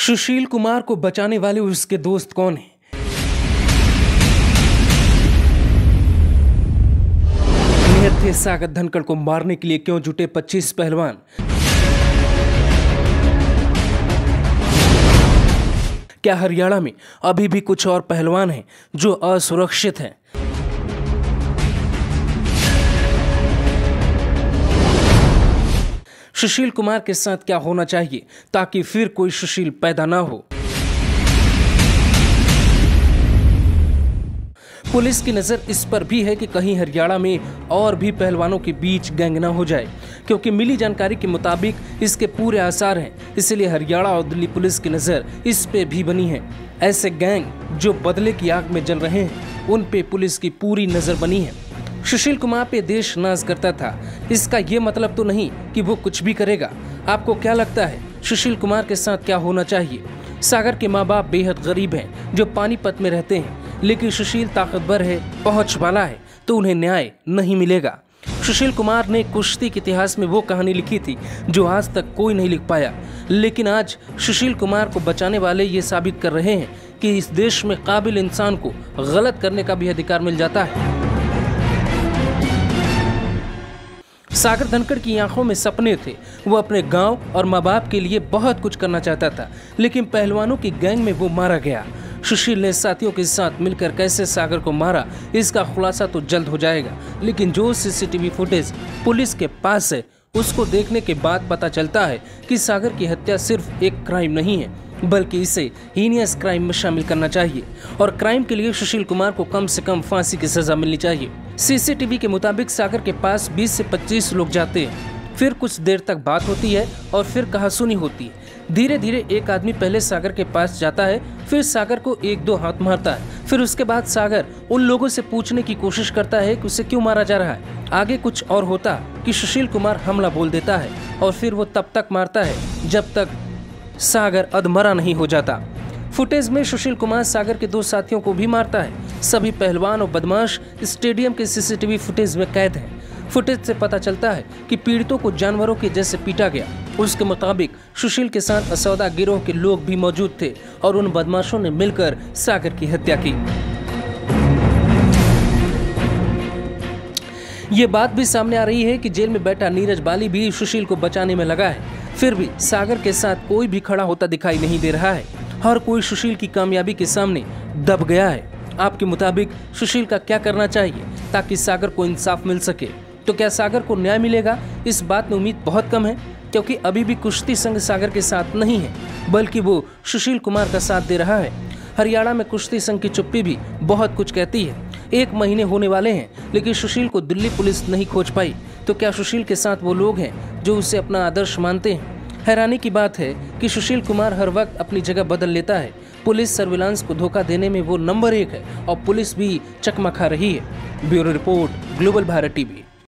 सुशील कुमार को बचाने वाले उसके दोस्त कौन हैं? नियत थे सागर धनखड़ को मारने के लिए क्यों जुटे 25 पहलवान? क्या हरियाणा में अभी भी कुछ और पहलवान हैं जो असुरक्षित हैं? सुशील कुमार के साथ क्या होना चाहिए ताकि फिर कोई सुशील पैदा ना हो? पुलिस की नजर इस पर भी है कि कहीं हरियाणा में और भी पहलवानों के बीच गैंग ना हो जाए, क्योंकि मिली जानकारी के मुताबिक इसके पूरे आसार हैं। इसलिए हरियाणा और दिल्ली पुलिस की नजर इस पे भी बनी है। ऐसे गैंग जो बदले की आग में जल रहे हैं, उन पे पुलिस की पूरी नजर बनी है। सुशील कुमार पे देश नाज करता था, इसका ये मतलब तो नहीं कि वो कुछ भी करेगा। आपको क्या लगता है सुशील कुमार के साथ क्या होना चाहिए? सागर के माँ बाप बेहद गरीब हैं जो पानीपत में रहते हैं, लेकिन सुशील ताकतवर है, पहुंच वाला है, तो उन्हें न्याय नहीं मिलेगा। सुशील कुमार ने कुश्ती के इतिहास में वो कहानी लिखी थी जो आज तक कोई नहीं लिख पाया, लेकिन आज सुशील कुमार को बचाने वाले ये साबित कर रहे हैं कि इस देश में काबिल इंसान को गलत करने का भी अधिकार मिल जाता है। सागर धनखड़ की आंखों में सपने थे। वो अपने गांव और माँ बाप के लिए बहुत कुछ करना चाहता था, लेकिन पहलवानों की गैंग में वो मारा गया। सुशील ने साथियों के साथ मिलकर कैसे सागर को मारा, इसका खुलासा तो जल्द हो जाएगा, लेकिन जो सीसीटीवी फुटेज पुलिस के पास है उसको देखने के बाद पता चलता है कि सागर की हत्या सिर्फ एक क्राइम नहीं है, बल्कि इसे हीनियस क्राइम में शामिल करना चाहिए। और क्राइम के लिए सुशील कुमार को कम से कम फांसी की सजा मिलनी चाहिए। सीसीटीवी के मुताबिक सागर के पास 20 से 25 लोग जाते हैं, फिर कुछ देर तक बात होती है और फिर कहासुनी होती है। धीरे धीरे एक आदमी पहले सागर के पास जाता है, फिर सागर को 1-2 हाथ मारता है, फिर उसके बाद सागर उन लोगों से पूछने की कोशिश करता है कि उसे क्यों मारा जा रहा है। आगे कुछ और होता कि सुशील कुमार हमला बोल देता है और फिर वो तब तक मारता है जब तक सागर अधमरा नहीं हो जाता। फुटेज में सुशील कुमार सागर के 2 साथियों को भी मारता है। सभी पहलवान और बदमाश स्टेडियम के सीसीटीवी फुटेज में कैद हैं। फुटेज से पता चलता है कि पीड़ितों को जानवरों के जैसे पीटा गया। उसके मुताबिक सुशील के साथ असौदा गिरोह के लोग भी मौजूद थे और उन बदमाशों ने मिलकर सागर की हत्या की। ये बात भी सामने आ रही है कि जेल में बैठा नीरज बाली भी सुशील को बचाने में लगा है। फिर भी सागर के साथ कोई भी खड़ा होता दिखाई नहीं दे रहा है। हर कोई सुशील की कामयाबी के सामने दब गया है। आपके मुताबिक सुशील का क्या करना चाहिए ताकि सागर को इंसाफ मिल सके? तो क्या सागर को न्याय मिलेगा? इस बात में उम्मीद बहुत कम है, क्योंकि अभी भी कुश्ती संघ सागर के साथ नहीं है, बल्कि वो सुशील कुमार का साथ दे रहा है। हरियाणा में कुश्ती संघ की चुप्पी भी बहुत कुछ कहती है। 1 महीने होने वाले हैं, लेकिन सुशील को दिल्ली पुलिस नहीं खोज पाई। तो क्या सुशील के साथ वो लोग हैं जो उसे अपना आदर्श मानते हैं? हैरानी की बात है कि सुशील कुमार हर वक्त अपनी जगह बदल लेता है। पुलिस सर्विलांस को धोखा देने में वो नंबर 1 है और पुलिस भी चकमा खा रही है। Bureau report, Global Bharat TV.